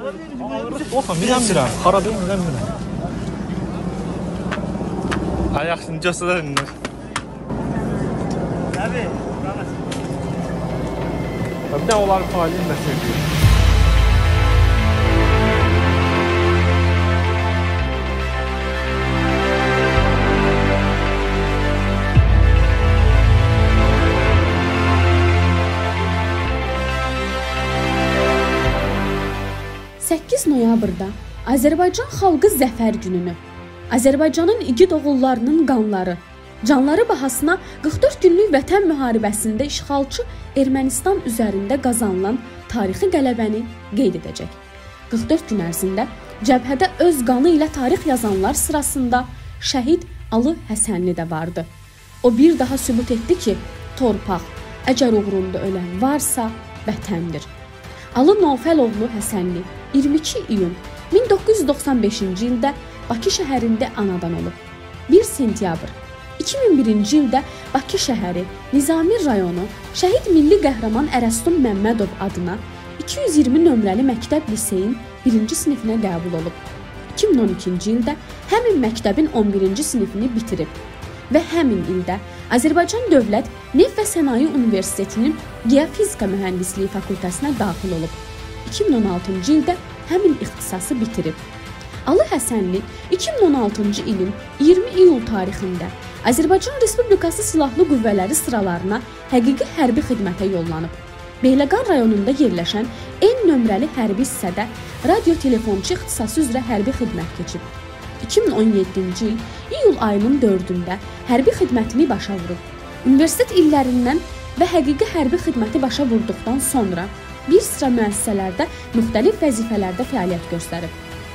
Oxum, bilmirəm, xarabə bilmirəm. Ay yaxşını göstərər indi. Abi, buranı. Bir də onların fəaliyyətini də çəkir. Noyabrda Azərbaycan xalqı zəfər gününü, Azərbaycanın igid oğullarının qanları, canları bahasına 44 günlük vətən müharibəsində işğalçı Ermənistan üzərində qazanılan tarixi qələbəni qeyd edəcək. 44 gün ərzində cəbhədə öz qanı ilə tarix yazanlar sırasında şəhid Alı Həsənli də vardı. O bir daha sübut etdi ki, torpaq, əgər uğrunda ölən varsa, vətəndir. Alı Nofəloğlu Həsənli 22 iyun 1995-ci ildə Bakı şəhərində anadan olub. 1 sentyabr 2001-ci ildə Bakı şəhəri, Nizami rayonu Şəhid Milli Qəhrəman Ərəstun Məmmədov adına 220 nömrəli məktəb liseyin 1-ci sinifinə qəbul olub. 2012-ci ildə həmin məktəbin 11-ci sinifini bitirib və həmin ildə Azərbaycan Dövlət Neft və Sənaye Universitetinin Geofizika Mühəndisliyi fakültəsinə daxil olub. 2016-cı ildə həmin ixtisası bitirib. Alı Həsənli 2016-cı ilin 20 iyul tarixində Azərbaycan Respublikası Silahlı Qüvvələri sıralarına həqiqi hərbi xidmətə yollanıb. Beyləqan rayonunda yerləşən N nömrəli hərbi hissədə radio-telefonçu ixtisası üzrə hərbi xidmət keçib. 2017-ci il iyul ayının 4-də hərbi xidmətini başa vurub. Universitet illərindən və həqiqi hərbi xidməti başa vurduqdan sonra bir sıra müəssisələrdə müxtəlif vəzifələrdə fəaliyyət göstərib.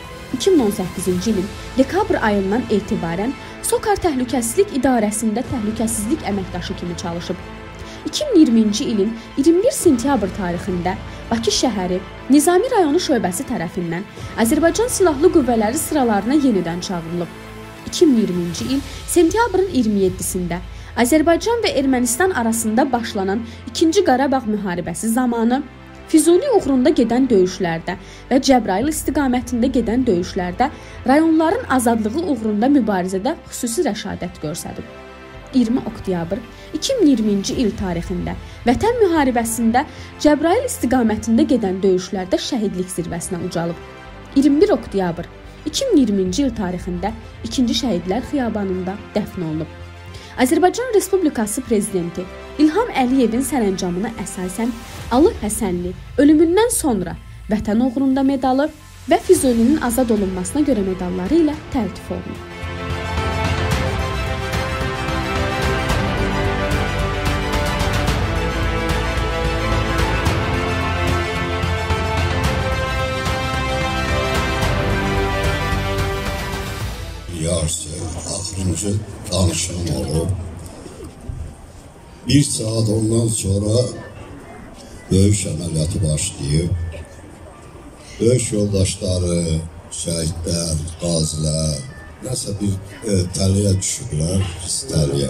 2018-ci ilin dekabr ayından etibarən SOCAR Təhlükəsizlik İdarəsində təhlükəsizlik əməkdaşı kimi çalışıb. 2020-ci ilin 21 sentyabr tarixində Bakı şəhəri Nizami rayonu şöbəsi tərəfindən Azərbaycan Silahlı Qüvvələri sıralarına yenidən çağırılıb. 2020-ci il sentyabrın 27-sində Azərbaycan və Ermənistan arasında başlanan 2-ci Qarabağ müharibəsi zamanı Füzuli uğrunda gedən döyüşlərdə və Cəbrayıl istiqamətində gedən döyüşlərdə rayonların azadlığı uğrunda mübarizədə xüsusi rəşadət göstərib. 20 oktyabr 2020-ci il tarixində Vətən müharibəsində Cəbrayıl istiqamətində gedən döyüşlərdə şəhidlik zirvəsinə ucalıb. 21 oktyabr 2020-ci il tarixində 2-ci Şəhidlər Xiyabanında dəfn olunub. Azərbaycan Respublikası Prezidenti İlham Əliyevin sərəncamına əsasən Alı Həsənli ölümündən sonra Vətən uğrunda medalı və Füzulinin azad olunmasına görə medalları ilə təltif olunub. Axırıncı danışığım olub. Bir saat ondan sonra döyüş əməliyyatı başlayıb. Döyüş yoldaşları, şəhidlər, qazilər, nəsə bir təliyə düşüblər, pis təliyə.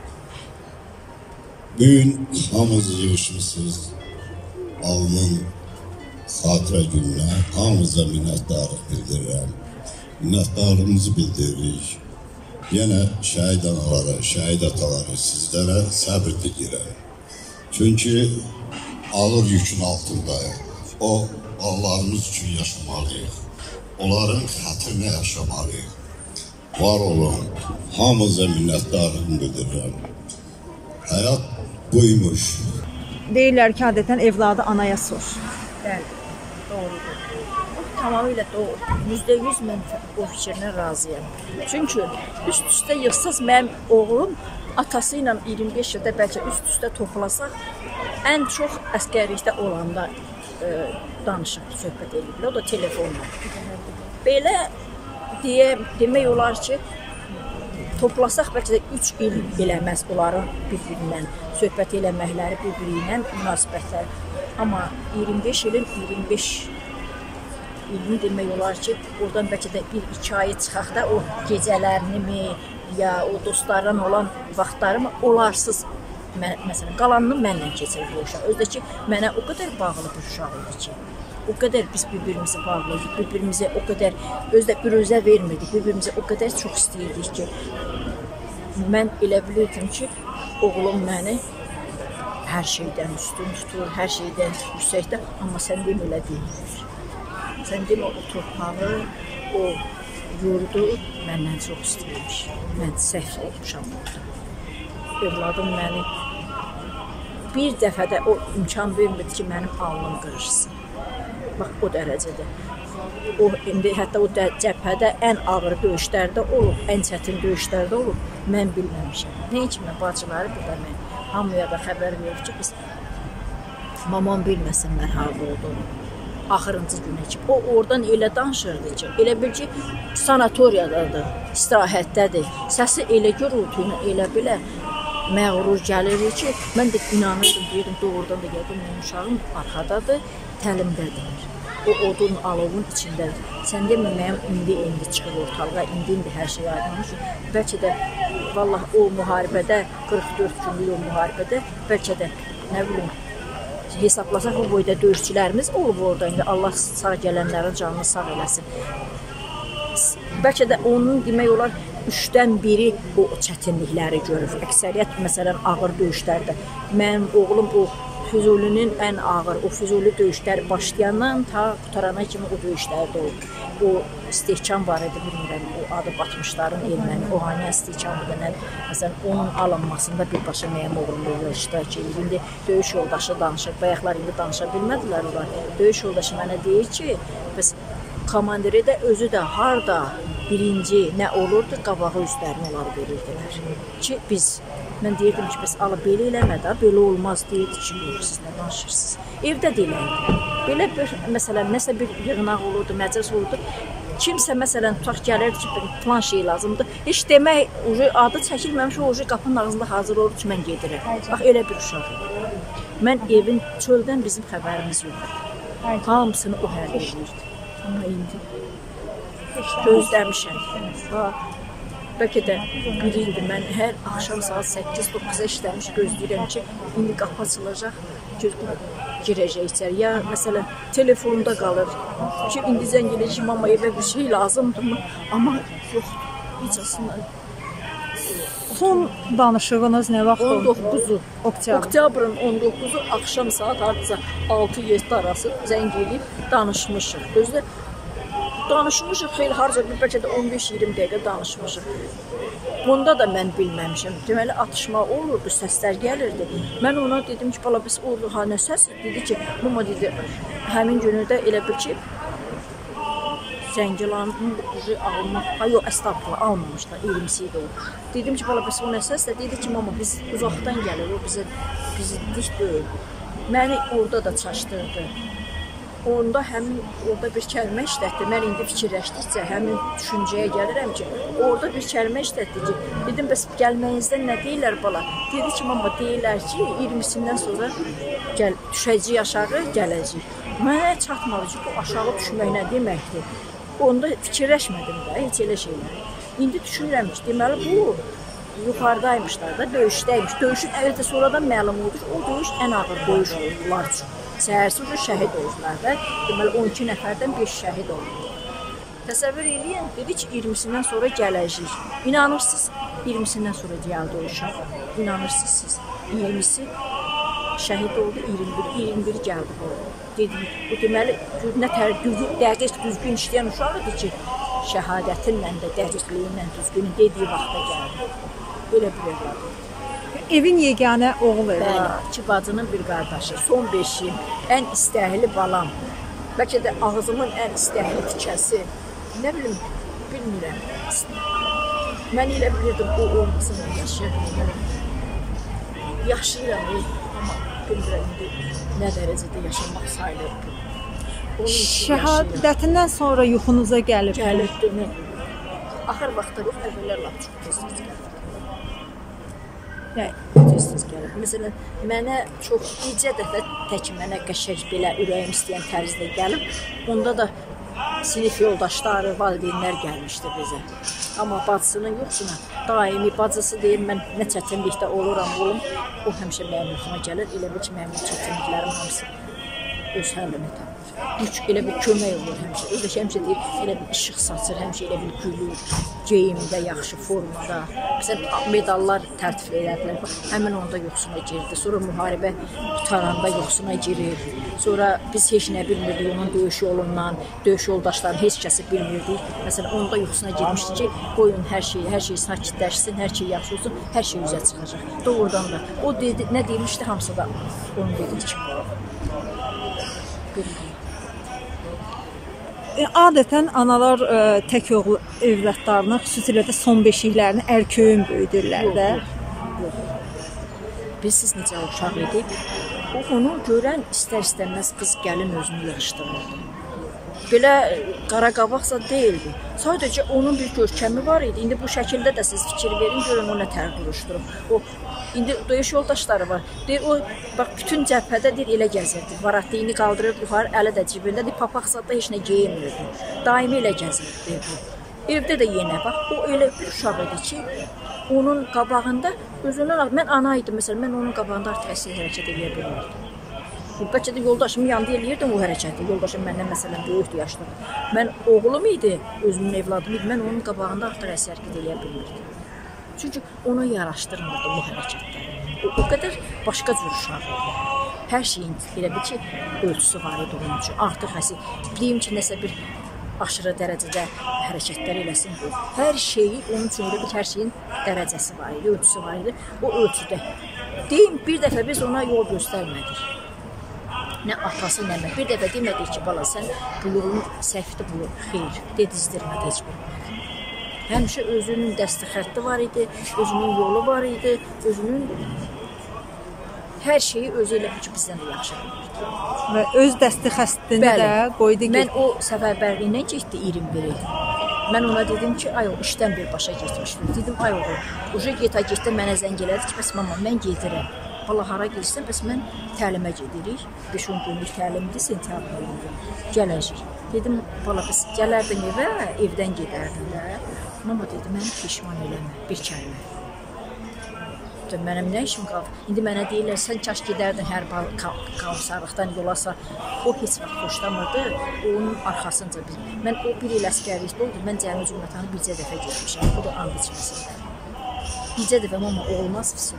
Bugün hamımız yığışmışsınız Alının xatirə gününə, hamımıza minnətdarlıq bildirirəm. Minnətdarlığımızı bildiririk. Yenə şəhid anaları, şəhid ataları sizlərə səbr diləyirəm. Çünki ağır yükün altındayıq. O, balalarımız üçün yaşamalıyıq. Onların xətrinə yaşamalıyıq. Var olun, hamımıza minnətdarlığımı bildirirəm. Həyat buymuş. Deyirlər ki, adətən evladı anaya sor. Bəli, doğrudur. Tamamilə doğru. %100 mən o fikrinə razıyam. Çünki üst-üstə yığsaz mənim oğlum atası ilə 25 ildə bəlkə üst-üstə toplasaq ən çox əskərlikdə olanda danışıb, söhbət edirlər. O da telefonla. Belə demək olar ki, toplasaq bəlkə də 3 il eləməz onların bir-birindən söhbət eləməkləri, bir-birindən münasibətləri. Amma 25 ilin 25 ilini demək olar ki, oradan bəlkə də 1-2 ayı çıxaq da o gecələrini mi, ya o dostlardan olan vaxtlarımı olarsız məsələn, qalanını mənlə keçirir bu uşaq. Özdə ki, mənə o qədər bağlı bir uşaq idi ki, o qədər biz bir-birimizi bağlıyorduk, bir-birimizi o qədər özə vermirdik, bir-birimizi o qədər çox istəyirdik ki, mən elə bilirdim ki, oğlum məni hər şeydən üstün tutur, hər şeydən yüksəkdə, amma sən demə elə deyil. Sən demə o torpağı, o yurdu məndən çox istəyirmiş. Mən səhv olmuşam orada. Evladım məni bir dəfə də o imkan vermirdi ki, mənim alnım qırışsın. Bax, o dərəcədə. O, indi hətta o cəbhədə ən ağır döyüşlərdə olub, ən çətin döyüşlərdə olub, mən bilməmişəm. Nə kimi bacıları bir də mən hamıya da xəbər verir ki, biz mamam bilməsin mən harada olduğunu. Axırıncı günə ki, o oradan elə danışırdı ki, elə bil ki, sanatoriyadadır, istirahətdədir. Səsi elə gürültü ilə, elə belə məğrur gəlir ki, mən də inanırdım, deyirdim, doğrudan da gəldim, mənim uşağım arxadadır, təlimdədir. O odun, alovun içindədir. Sən demə, mənim indi çıxır ortalığa, indi hər şey aydınmış. Bəlkə də, vallah, o müharibədə, 44 günlük o müharibədə, bəlkə də, nə bilim, hesablasaq, o boyda döyüşçülərimiz olub orada. İndi Allah sağ gələnlərin canını sağ eləsin. Bəlkə də onun demək olar, 3-dən biri o çətinlikləri görür. Əksəriyyət, məsələn, ağır döyüşlərdə. Mənim oğlum o Füzulinin ən ağır, o Füzuli döyüşləri başlayandan ta qutarana kimi o döyüşlərdə olub. O istehkam var idi, bilmirəm, o adı batmışların erməni, o haniyyə istehkamı da nədir? Məsələn, onun alınmasında birbaşa mənim oğlumla iştirak edir. İndi döyüş yoldaşı danışır, bayaqlar indi danışa bilmədilər onlar. Döyüş yoldaşı mənə deyir ki, biz komandiri də özü də harda birinci nə olurdu, qabağı üstlərini onlar verirdilər. Ki biz, mən deyirdim ki, biz alı belə eləmə də, belə olmaz deyirdi ki, siz nə danışırsınız. Evdə deyiləydi. Belə bir, məsələn, nəsə bir yığınaq olurdu, məclis olurdu. Kimsə, məsələn, tutaq gəlirdi ki, plan şey lazımdır. Heç demək, adı çəkilməmiş, o qapının ağzında hazır olur ki, mən gedirəm. Bax, elə bir uşaq. Mən evin çöldən bizim xəbərimiz yoxdur. Hamısını o hər edirdi. Amma indi gözləmişəm. Bəlkə də bir ildir, mən hər axşam saat 8-9-a işləmiş gözləyirəm ki, indi qapı açılacaq, girəcək içəri. Ya, məsələn, telefonda qalır ki, indi zəng edir ki, mama evə bir şey lazımdırmı? Amma yoxdur, heç aslında. Son danışığınız nə vaxt oldu? 19-u, oktyabrın 19-u axşam saat hardasa 6-7 arası zəng edib danışmışıq. Özdə danışmışıq, xeyli harca bir bəlkə də 15-20 dəqiqə danışmışıq. Bunda da mən bilməmişəm. Deməli, atışma olurdu, səslər gəlirdi. Mən ona dedim ki, bala, biz oldu, ha, nə səs? Dedi ki, mama dedi, həmin günü də elə bir ki, Zəngilanın almaq, yox, əstağfurullah, almamışlar, 20-si idi o. Dedim ki, bala, bəs o nə səslə? Dedi ki, mama, biz uzaqdan gəlir, o bizi dik deyil. Məni orada da çaşdırdı. Onda həmin, orada bir kəlmə işlətdi. Mən indi fikirləşdikcə həmin düşüncəyə gəlirəm ki, orada bir kəlmə işlətdi ki, dedim, bəs gəlməyinizdən nə deyirlər, bala? Dedi ki, mama, deyirlər ki, 20-sindən sonra düşəcək aşağı, gələcək. Mənə çatmadı ki, bu aşağı düşmək nə deməkdir? Onda fikirləşmədim də, heç elə şeyləri. İndi düşünürəm ki, deməli, bu yuxarıdaymışlar da, döyüşdəymiş. Döyüşün əvvəlcə sonradan məlum oldu ki, o döyüş ən ağır döyüş oldular üçün. Səhərsi ucu şəhid oldular da, deməli, 12 nəfərdən 5 şəhid oldu. Təsəvvür eləyin, dedi ki, 20-sindən sonra gələcək. İnanırsınız, 20-sindən sonra gəldi o uşaq. İnanırsınız siz, 20-si şəhid oldu, 21 gəldi bu. Dedim, bu deməli, nə dəqiq düzgün işləyən uşaq idi ki, şəhadətinlə də, dəqiqliyinlə düzgün dediyi vaxta gəldi. Belə bir evladı. Evin yeganə oğul evladı. Bəli, 2 bacının bir qardaşı, son 5-im, ən istəkli balam. Bəlkə də ağzımın ən istəkli tikəsi. Nə bilim, bilmirəm. Mən elə bilirdim, o olmasın, yaşayabilirim. Yaşayıram, amma bilmirəm, nə dərəcədə yaşamaq sayılır. Şəhadətindən sonra yuxunuza gəlib. Gəlibdir. Axır vaxtda yox, əvvəllər lap çox tez-tez gəlib. Tez-tez gəlib. Məsələn, mənə çox bircə dəfə tək mənə qəşəng belə ürəyim istəyən tərzdə gəlib. Onda da sinif yoldaşları, valideynlər gəlmişdi bizə. Amma bacısının yoxsuna, daimi bacısı deyir, mən nə çətinlikdə oluram, o həmişə mənim yoxuma gəlir. Elə bil ki, mənim çətinliklərim hamısı öz həllini tapır. Güc, elə bir kömək olur həmişə. Özü də həmişə deyir, elə bir işıq saçır, həmişə elə bir gülür, geyimdə, yaxşı formada. Bizə medallar tərtib elədilər. Həmin onda yoxsuna girdi. Sonra müharibə qutaranda yoxsuna girir. Sonra biz heç nə bilmirdik onun döyüş yolundan, döyüş yoldaşlarını heç kəsi bilmirdik. Məsələn, onda yoxsuna girmişdi ki, qoyun hər şey sakitləşsin, hər şey yaxşı olsun, hər şey üzə çıxacaq. Doğrudan da. O dedi, nə demişdi, hamısı da onun dediyi kimi. Adətən analar tək oğul övladlarını, xüsusilə də son beşiklərini ərköyün böyüdürlər də. Biz necə uşaq idik, onu görən istər-istəməz qız gəlin özünü yığışdırırdı. Belə qara qabaqsa deyildi. Sadəcə onun bir görkəmi var idi. İndi bu şəkildə də siz fikir verin, görün o nə tər duruşdurub. O indi döyüş yoldaşları var. Deyir o bax bütün cəbhədə deyir elə gəzirdi. Varatlığını qaldırıb yuxarı, əli də cibində, deyir papaqsada heç nə geyinmirdi. Daimi elə gəzirdi bu. Evdə də yenə bax, o elə bir uşaq idi ki, onun qabağında özündən mən ana idim məsələn, mən onun qabağında artıq əsl hərəkət edə bilmirdim. Bəlkə də yoldaşımın yanında eləyirdim o hərəkəti. Yoldaşım məndən məsələn böyükdür, yaşlıdır. Mən oğlum idi, özümün evladım idi. Mən onun qabağında artıq əsl hərəkət edə bilmirdim. Çünki ona yaraşdırmırdım bu hərəkətləri. O qədər başqa cür uşaq idi. Hər şeyin elə bir ki, ölçüsü var idi onun üçün. Artıq deyim ki, nəsə bir aşırı dərəcədə hərəkətlər eləsin. Hər şeyi, onun üçün elə bir hər şeyin dərəcəsi var idi, ölçüsü var idi. O ölçüdə. Deyim, bir dəfə biz ona yol göstərmədik. Nə atası, nə mən. Bir dəfə demədik ki, bala, sən bu yolun səhvdir, bu xeyr, dedizdirmə təcbir. Həmişə özünün dəsti xətti var idi, özünün yolu var idi, özünün hər şeyi özü elə ki, bizdən də yaxşı bilirdi. Və öz dəsti xəstini də qoydu. Mən o səfərbərliyinə getdi 21 idi. Mən ona dedim ki, ay o işdən birbaşa getmişdim. Dedim, ay oğul, uca getə mənə zəng elədi ki, bəs mama, mən gedirəm. Bala, hara girsən, bəs mən təlimə gedirik. 5-10 günlük təlimdir, sentyabr ayında. Gələcək. Dedim, bala, bəs gələrdin evə, evdən gedərdin də. Mama dedi, məni peşman eləmə, bir kəlmə. Mənim nə işim qaldı? İndi mənə deyirlər, sən kaş gedərdin hər komisarlıqdan yolasa. O heç vaxt xoşlamırdı, onun arxasınca. Mən o bir il əskərlikdə oldu, mən cəmi cümlətanı bircə dəfə getmişəm. O da and içməsində. Bircə dəfə, mama, olmaz vəsə.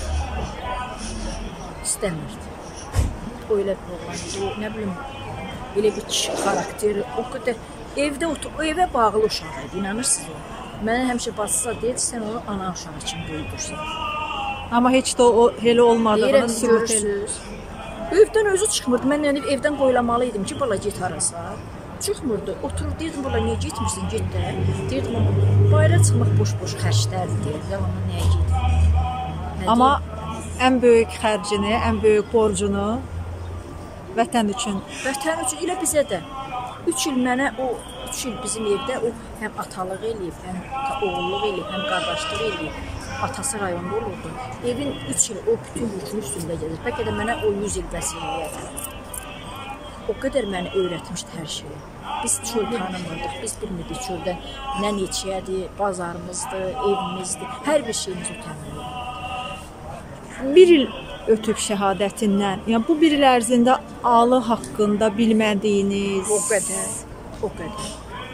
İstəmirdi. O elə bir oğlan idi, o nə bilim, elə bir kişi xarakteri, o qədər evə bağlı uşaq idi, inanırsınız o. Mənə həmişə bacısa deyir, sən onu ana uşağı kimi böyüdürsən. Amma heç də o elə olmadığını sübut edir. Evdən özü çıxmırdı, mən evdən qoyulamalı idim ki, bala get harasa. Çıxmırdı, oturur, deyirdim, bala niyə getmirsən, get də. Deyirdim, bayra çıxmaq boş-boş xərclərdir, deyirdim, yalanla nəyə gedir. Amma ən böyük xərcini, ən böyük borcunu vətən üçün. Vətən üçün, elə bizə də. 3 il mənə, o 3 il bizim evdə o həm atalıq eləyib, həm oğulluq eləyib, həm qardaşlıq eləyib. Atası rayonda olurdu. Evin 3 il o bütün yükünün üstündə gedir. Bəlkə də mənə o 100 il vəsiyyət. O qədər məni öyrətmişdi hər şeyi. Biz çöl tanımırdıq, biz bilmirdik çöldən nə neçəyədir, bazarımızdır, evimizdir, hər bir şeyimiz o təmin edir. Bir il ötüb şəhadətindən, yəni bu bir il ərzində alı haqqında bilmədiyiniz... O qədər.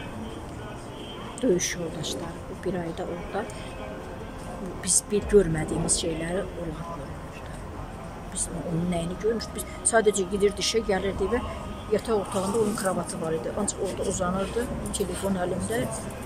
Döyüş yoldaşları, bu bir ayda orada biz bir görmədiyimiz şeyləri onlar görmüşdü. Biz onun nəyini görmüşdük? Biz sadəcə gidirdi işə, gəlirdi və yataq otağında onun kravatı var idi. Ancaq orada uzanırdı, telefon əlimdə.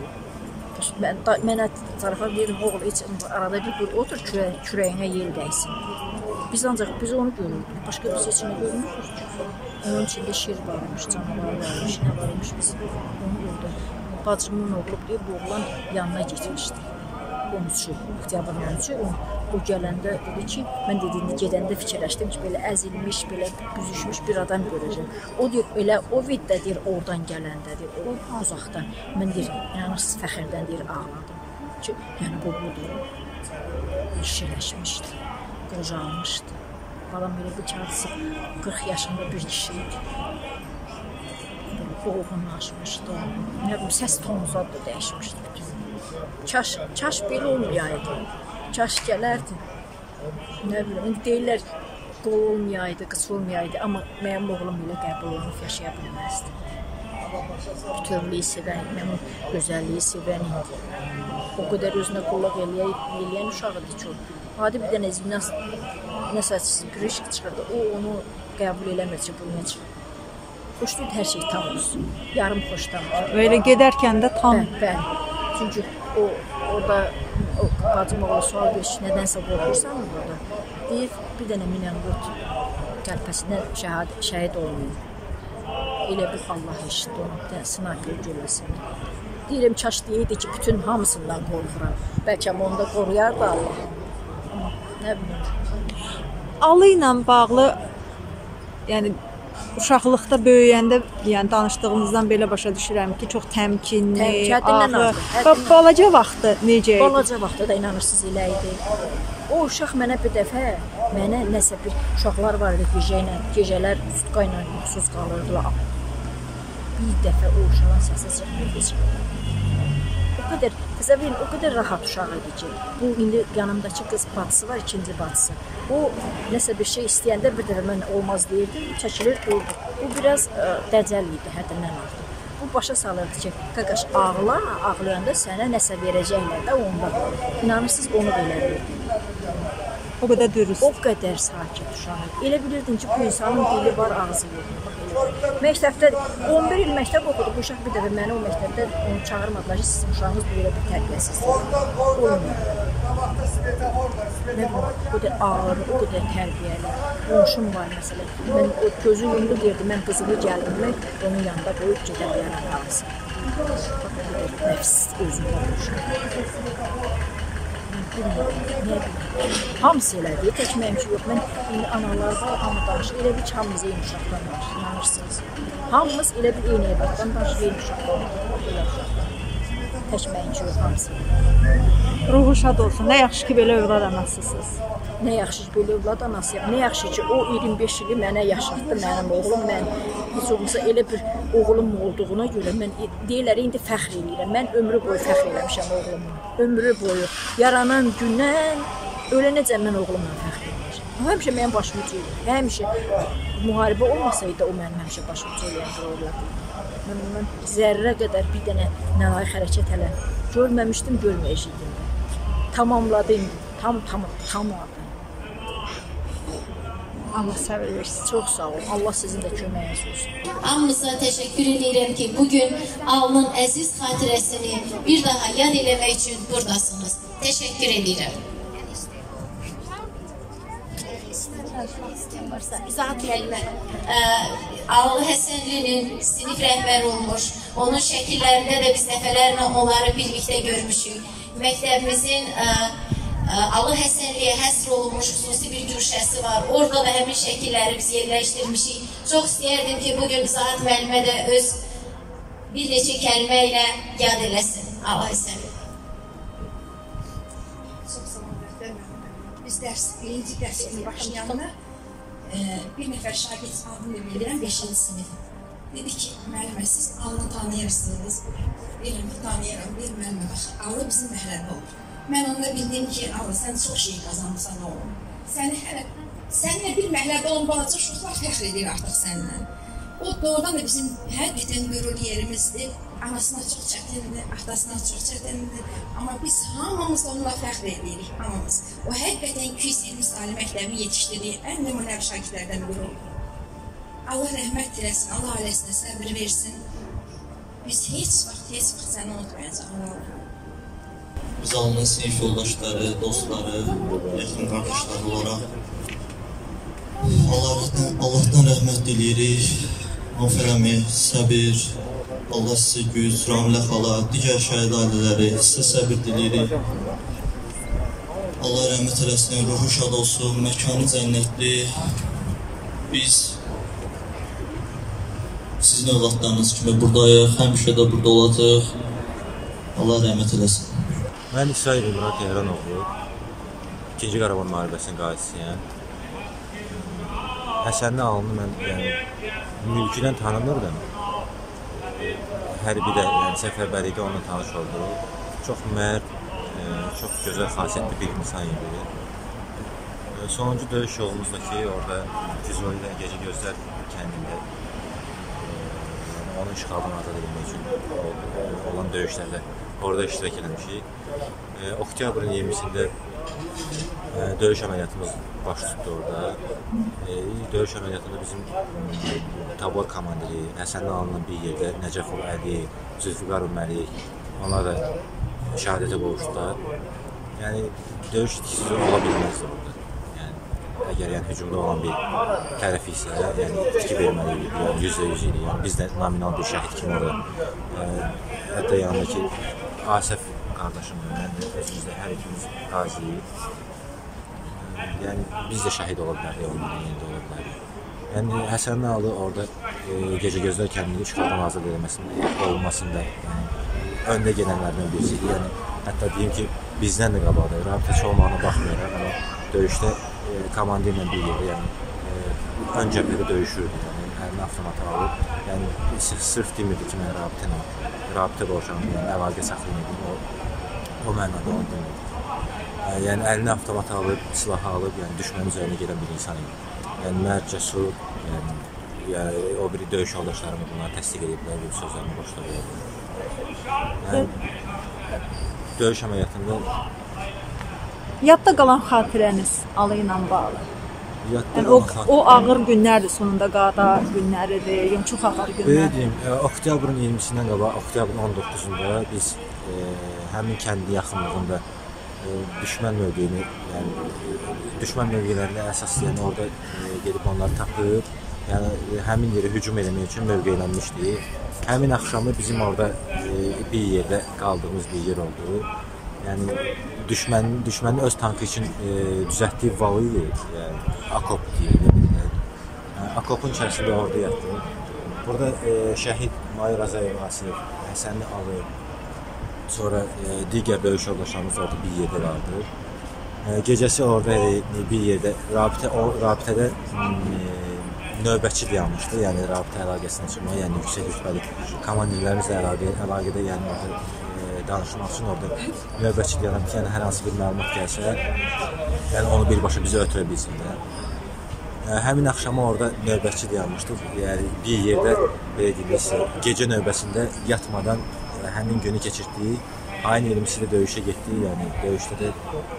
Mənə zarafat deyirdim, oğul, heç arada bir otur, kürəyinə yel dəysin. Biz onu görürdük, başqa bir seçini görmürdük ki. Onun içində şir varmış, canavar varmış, nə varmış biz onu gördük. Bacımın oğlu deyib, bu oğlan yanına getmişdi. 13-ü, oktyabrın 13-ü, o gələndə dedi ki, mən dediyində gedəndə fikirləşdim ki, belə əzilmiş, belə büzüşmüş bir adam görəcəm. O deyir, elə o viddə deyir, oradan gələndə deyir, o uzaqdan. Mən deyir, inanırsınız, fəxirdən deyir, ağladım. Ki, yəni bu budur. İşləşmişdi, qocalmışdı. Balam belə bir kağıdısı 40 yaşında bir kişi idi. dolğunlaşmışdı. Nə bilim, səs tonuza da dəyişmişdi bütün. Kaş belə olmayaydı. Kaş gələrdi. Nə bilim, indi deyirlər qol olmayaydı, qıç olmayaydı, amma mənim oğlum belə qəbul olunub yaşaya bilməzdi. Bütövlüyü sevən, mənim gözəlliyi sevən idi. O qədər özünə qullaq eləyən uşaqdır ki, adi bir dənə nəsə qırışıq çıxırdı, o onu qəbul eləmir ki, bu nə çıxır. Xoşdur hər şey tam olsun, yarım xoşlanmır. Böyle gedərkən də tam. Bəli, çünki orada bacım oğlu sual verir ki, nədənsə qorxursan mı burada? Deyir, bir dənə minəngurt qəlpəsindən şəhid olmuyor. Elə bir Allah eşitdi onu, sınaqlı gülləsin. Deyirəm, kaş deyirdi ki, bütün hamısından qorxuram. Bəlkə onu da qoruyardı Allah. Nə bilim. Alı ilə bağlı, yəni uşaqlıqda böyüyəndə, yəni danışdığımızdan belə başa düşürəm ki, çox təmkinli, ağır. Balaca vaxtı necə idi? Balaca vaxtı da inanırsınız elə idi. O uşaq mənə bir dəfə, nəsə bir uşaqlar var idi gecələr sutka ilə yuxusuz qalırdılar. Bir dəfə o uşağın səsi çıxmırdı. O qədər, təsəvvür edin, o qədər rahat uşaq idi ki, bu indi yanımdakı qız bacısı var, ikinci bacısı. O nəsə bir şey istəyəndə bir dəfə mən olmaz deyirdi, çəkilir, durdu. Bu biraz dəcəl idi, həddindən artıq. Bu başa salırdı ki, qaqaş ağla, ağlayanda sənə nəsə verəcəklər də onda. İnanırsınız, onu belə verdi. O qədər dürüst. O qədər sakit uşaq idi. Elə bilirdin ki, bu insanın dili var, ağzı yox. Məktəbdə 11 il məktəb oxudu. Bu uşaq bir dəfə məni o məktəbdə onu çağırmadılar ki, sizin uşağınız belə bir tərbiyəsizdir. Olmuyor. Nə bu? O da ağır, o qədər tərbiyəli. Qonşum var məsələn. Mən o gözü yumlu deyirdi, mən qızımı gəlinmək onun yanında qoyub gedə bilərəm lazım. Nəfs özündə uşaq. Hamısı elədi, tək mənim ki, yox. Mən indi analar var, hamı danışır. Elə bir ki, hamımız eyni uşaqdan danışır, inanırsınız. Hamımız elə bir eyni evlatdan danışır, eyni uşaqdan danışır. Tək mənim ki, yox, hamısı. Ruhu şad olsun. Nə yaxşı ki, belə övlad anasısınız. Nə yaxşı ki, belə övlad anasıyam. Nə yaxşı ki, o 25 ili mənə yaşatdı mənim oğlum. Mən heç olmasa elə bir oğlum olduğuna görə mən deyirlər, indi fəxr edirəm. Mən ömrü boyu fəxr eləmişəm oğlumun. Ömrü boyu. Yaranan gündən ölənəcə mən oğlumla fəxr edirəm. Həmişə mənim başımı ceyir. Həmişə müharibə olmasaydı o mənim həmişə başımı ceyləyən bir oğlan. Mən zərrə qədər bir dənə nəlayiq hərəkət elə görməmişdim, görməyəcəkdim. Tamamladım, tamamladım. Allah səbir versin. Çox sağ olun. Allah sizin də köməyiniz olsun. Hamınıza təşəkkür edirəm ki, bugün Alının əziz xatirəsini bir daha yad eləmək üçün buradasınız. Təşəkkür edirəm. İzah kəlmə. Alı Həsənlinin sinif rəhbəri olmuş. Onun şəkillərində də biz dəfələrlə onları birlikdə görmüşük. Məktəbimizin Alı Həsənliyə həsr olunmuş xüsusi bir güşəsi var. Orada da həmin şəkilləri biz yerləşdirmişik. Çox istəyərdim ki, bugün Zahid müəllimə də öz bir neçə kəlmə ilə yad eləsin Alı Həsənli. Çox sağ olun, biz birinci dərsin başlayanlar bir nəfər şagird adını bilirəm, 5-ci sinif. Dedi ki, müəllimə, siz Alını tanıyırsınız. Bilirəm ki, tanıyıram, bir müəllimə bax, Alı bizim məhəllədə olur. Mən onda bildim ki, Alı, sən çox şey qazanmışsan oğlum. Səninlə bir məhəllədə olan balaca uşaqlar fəxr edir artıq səninlə. O doğrudan da bizim həqiqətən qürur yerimizdir. Anasına çox çətindir, atasına çox çətindir. Amma biz hamımız onunla fəxr edirik, hamımız. O həqiqətən 220 saylı məktəbin yetişdirdiyi ən nümunəvi şagirdlərdən biri olur. Allah rəhmət diləsin, Allah ailəsinə səbir versin. Biz heç vaxt səni unutmayacaq. Biz Alının sinif yoldaşları, dostları, yaxın qardaşları olaraq Allahdan rəhmət diləyirik. Afərəmi, səbir, Allah sizə güc, Ramilə xala, digər şəhid ailələri, sizə səbir diləyirik. Allah rəhmət eləsin, ruhu şad olsun, məkanı cənnətli. Biz sizin övladlarınız kimi buradayıq, həmişə də burada olacaq. Allah rəhmət eləsin. Mən İsrail İmran Tehranoğlu, 2-ci Qarabağ müharibəsinin qazisiyəm. Həsənli Alını mən mülküdən tanınırdım. hərbi də, yəni səfərbərlikdə onunla tanış oldu. Çox mərd, çox gözəl xasiyyətli bir insan idi. Sonuncu döyüş yolumuzdakı orada Füzuli ilə Gecə Gözlər kəndində onun işğaldan azad edilmək üçün olan döyüşlərdə orada iştirak eləmişik. Oktyabrın 20-sində döyüş əməliyyatımız baş tutdu orada. Döyüş əməliyyatında bizim tabor komandiri Həsənli alınan bir yerdə Nəcəfov Əli, Zülfüqarov Məlik, onlar da şəhadətə qovuşdular. Yəni, döyüş itkisiz ola bilməzdi burada. Əgər hücumda olan bir tərəf isə itki verməliydik, yəni %100 idi. Biz də nominal bir şəhid kimi orada, hətta yanındakı Asəf qardaşım, mən də özümüzdə hər ikimiz qaziyik. Yəni biz də şəhid ola bilərik, onların yerində ola bilərik. Yəni Həsənli alı orada Gecə Gözlər kəndini işğaldan azad olunmasında öndə gələnlərdən birisi idi. Yəni hətta deyim ki, bizdən də qabaqda, rabitəçi olmağına baxmayaraq, amma döyüşdə komandirlə bir yerdə, yəni ön cəbhədə döyüşürdü, yəni əlinə avtomatı alıb, yəni sırf demirdi ki, mən rabitə borçanım, yəni əlaqə saxlayırdım, o mənada onu demirdi. Yəni əlinə avtomatı alıb, silahı alıb, yəni düşmənin üzərinə gedən bir insan idi. Yəni mərd, cəsur, yəni o biri döyüş yoldaşlarımı bunları təsdiq ediblər, bir sözlərimi boşda verirlər. Yəni döyüş əməliyyatında yadda qalan xatirəniz alı ilə bağlı. Yəni o ağır günlərdir, sonunda qada günləridir, yəni çox ağır günlər. Belə deyim, oktyabrın 20-sindən qabaq, oktyabrın 19-unda biz həmin kəndin yaxınlığında düşmən mövqeyini, yəni düşmən mövqeylərinə əsaslayan orada gedib onları tapıb, yəni həmin yeri hücum eləmək üçün mövqeylənmişdik. Həmin axşamı bizim orada bir yerdə qaldığımız bir yer oldu. Yəni düşmənin öz tankı üçün düzəltdiyi valı idi, yəni akop deyilir. Akopun içərisində orada yatdı. Burada şəhid Mayor Azayev Asif, Həsənli alı, sonra digər döyüş yoldaşlarımız orada bir yerdə qaldı. Gecəsi orada bir yerdə rabitədə növbətçi dayanmışdı, yəni rabitə əlaqəsinə çıxmaq, yəni yüksək rütbəli komandirlərimizlə əlaqədə, yəni orada danışmaq üçün orada növbətçi dayanıb ki, yəni hər hansı bir məlumat gəlsə, yəni onu birbaşa bizə ötürə bilsinlər. Həmin axşamı orada növbətçi dayanmışdı, yəni bir yerdə, belə deyilmiş, gecə növbəsində yatmadan həmin günü keçirtdiyi, ayın 20-sində döyüşə getdiyi, yəni döyüşdə də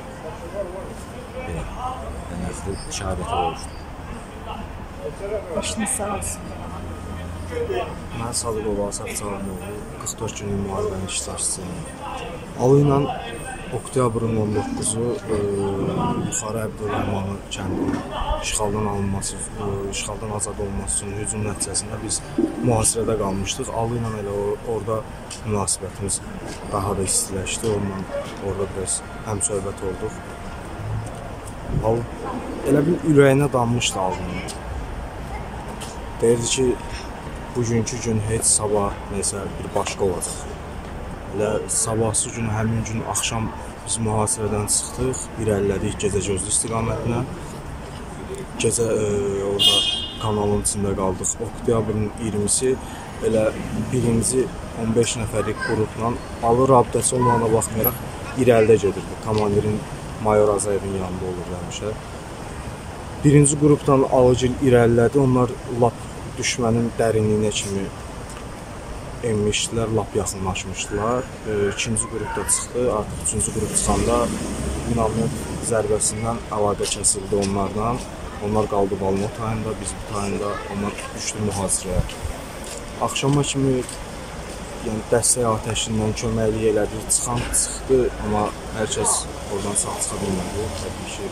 şəhadətə olmuşdu. Başınız sağ olsun. Mən Sadıqov Asaf Çağırnoğlu, 44 günlük müharibənin iştirakçısıyım. Alı ilə oktyabrın 19-u Buxara Əbdülrəhmanlı kəndinin işğaldan azad olması üçün hücum nəticəsində biz mühasirədə qalmışdıq. Alı ilə elə orada münasibətimiz daha da istiləşdi. Onunla orada biraz həmsöhbət olduq. Alı elə bir ürəyinə danmışdı Alının. Deyirdi ki, bugünkü gün heç sabah neysə bir başqa olacaq. Elə sabahsı gün, həmin gün axşam biz mühasirədən çıxdıq, irəlilədik Gecə Gözlü istiqamətinə. Gecə orada kanalın içində qaldıq. Oktyabrın 20-si elə birinci 15 nəfərlik qrupla Alı rabitəsi olmağına baxmayaraq irəlidə gedirdi. Komandirin Mayor Azayevin yanında olur həmişə. Birinci qrupdan Alıgil irəlilədi, onlar lap düşmənin dərinliyinə kimi enmişdilər, lap yaxınlaşmışdılar. İkinci qrupda çıxdı, artıq üçüncü qrup çıxanda minamyot zərbəsindən əlaqə kəsildi onlardan. Onlar qaldı Balmot tayında, biz bu tayında, onlar düşdü mühasirəyə. Axşama kimi yəni dəstək atəşindən köməklik elədi, çıxan çıxdı, amma hər kəs oradan sağ çıxa bilmədi. Təbii ki,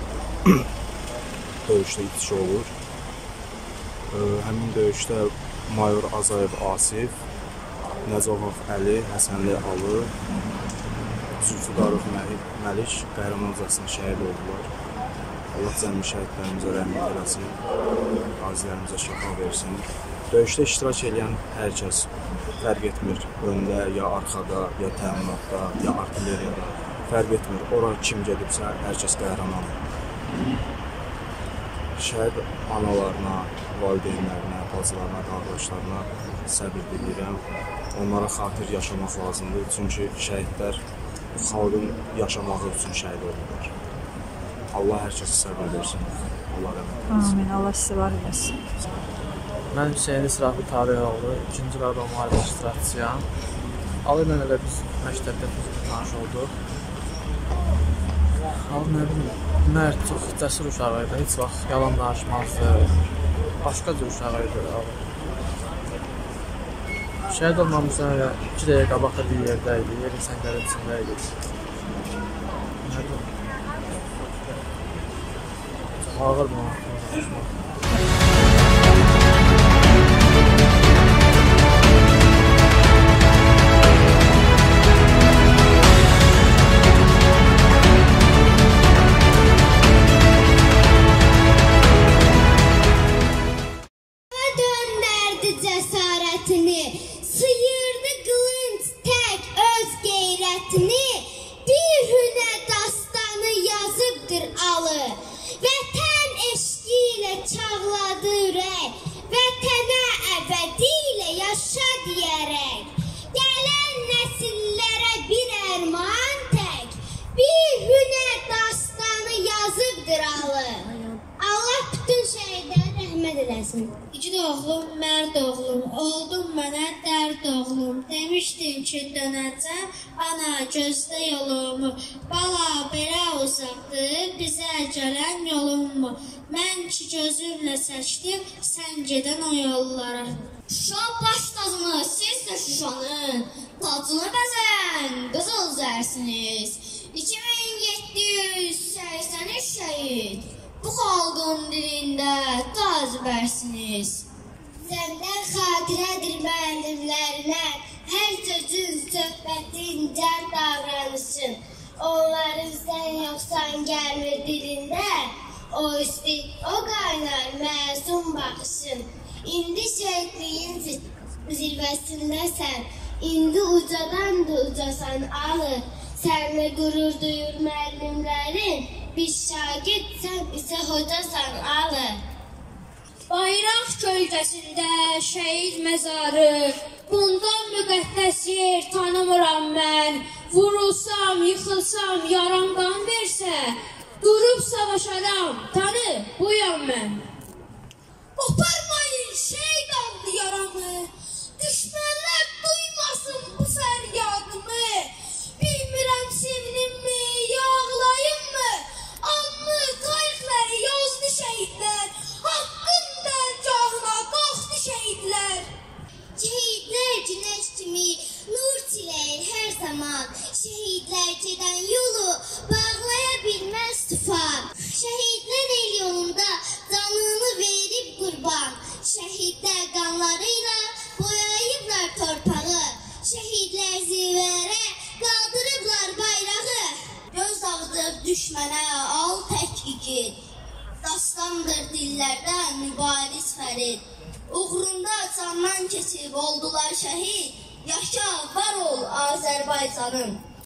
döyüşdə itişi olur. Həmin döyüşdə Mayor Azayev Asif, Nəcəfov Əli, Həsənli Alı, Zülfüqarov Məlik qəhrəmancasına şəhid oldular. Allah cəmi şəhidlərimizə rəhmət eləsin, qazilərimizə şəfa versin. Döyüşdə iştirak edən hər kəs fərq etmir, öndə, ya arxada, ya təminatda, ya artilleriyada, fərq etmir. Ora kim gedibsə, hər kəs qəhrəmandır. Şəhid analarına, valideynlərinə, bacılarına, qardaşlarına səbir diləyirəm. Onlara xatir yaşamaq lazımdır. Çünki şəhidlər xalqın yaşamağı üçün şəhid olurlar. Allah hər kəsə səbir versin. Allah rəhmət etsin. Amin. Allah sizə var eləsin. Mən Hüseyin İsrafil Tarihoğlu, 2-ci Qarabağ müharibəsi iştirakçısıyam. Ali ilə elə biz məktəbdə tanış olduq. Ali nə bilim, mərd, çox cəsur uşağı idi, heç vaxt yalan danışmazdı. Başqa cür uşağı idi. Şəhid olmamızdan elə 2 dəqiqə qabaqda bir yerdə idi, yerin səngərin içində idi. Nə bilim, çox ağır bu danışmaq. Döndərdi cəsarətini, sıyırdı qılınc tək öz qeyrətini, bir hünə dastanı yazıbdır alı, vətən eşqi ilə çağladı ürək, vətənə əbədilə yaşa deyərək, gələn nəsillərə bir ərman tək, bir hünə dastanı yazıbdır alı. Allah bütün şəhidlərə rəhmət eləsin. İki oğlum, mərd oğlum, oldun mənə dərd oğlum. Demişdin ki, dönəcəm, ana gözlə yolumu. Bala belə uzaqdır, bizə gələn yolunmu? Mən ki gözümlə çəkdim, sən gedən o yollara. Şuşa baş tacını, siz də Şuşanın tacını bəzən, qızıl zərsiniz. 2783 şəhid. Bu xalqın dilində taz bərsiniz. Səndən xatirədir müəllimlərinə, hər sözün, söhbətin, cər davranışın. Onların sən yoxsan gəlmir dilində, o isti, o qaynar məsum baxışın. İndi şəhidliyin zirvəsindəsən, indi ucadan da ucasan alı. Sənlə qürur duyur müəllimlərin, bir şagird sən isə hocasan alı. Bayraq kölgəsində şəhid məzarı, bundan müqəddəs yer tanımıram mən. Vurulsam, yıxılsam, yaram qan versə, durub savaşaram, tanı, buyam mən. Qoparmayın şəhid adlı yaramı, düşmənlər duymasın bu fəryadımı. Bilmirəm sevinimmi, yağlayım mı? Anlı qayıqları yazdı şəhidlər, haqqın dərgahına qalxdı şəhidlər. Şəhidlər günəş kimi nur çiləyir hər zaman, şəhidlər gedən yolu bağlaya bilməz tufan. Şəhidlər el yolunda canını verib qurban, şəhidlər qanlarıyla boyayıblar torpağı, şəhidlər zirvələrə qaldırıblar bayrağı. Göz dağıdıb düşmənə al tək igid, dastandır dillərdə mübariz fərid. Uğrunda candan keçib oldular şəhid, yaşa var ol Azərbaycanım.